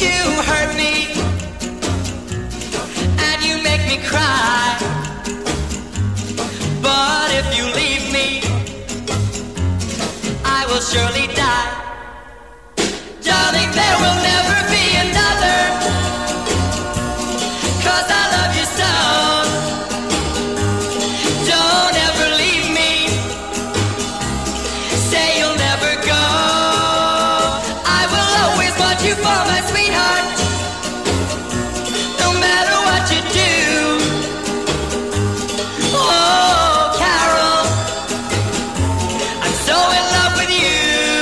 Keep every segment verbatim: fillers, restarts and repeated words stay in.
You hurt me, and you make me cry. But if you leave me, I will surely die. Darling, there will never be another, 'cause I love you so. Don't ever leave me, say you'll never go. I will always want you for my sweetheart, no matter what you do. Oh, Carol, I'm so in love with you.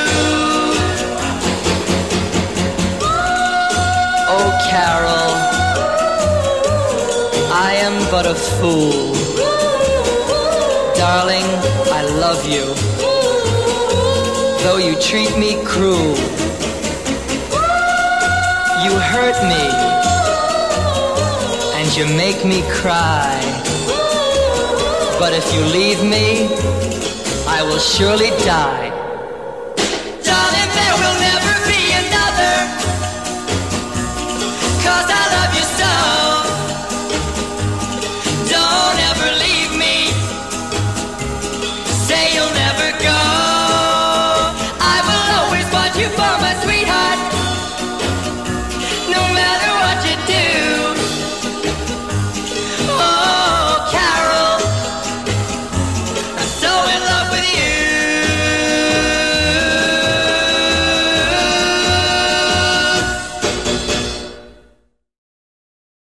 Oh, Carol, I am but a fool. Darling, I love you, though you treat me cruel. You hurt me, and you make me cry. But if you leave me, I will surely die. Darling, there will never be another, 'cause I